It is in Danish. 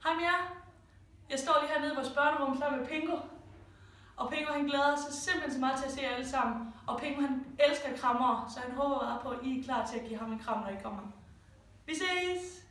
Hej med jer. Jeg står lige hernede i vores børnerum sammen med Pingo. Og Pingo han glæder sig simpelthen så meget til at se jer alle sammen. Og Pingo han elsker krammer, så han håber bare på, at I er klar til at give ham en kram, når I kommer. Vi ses!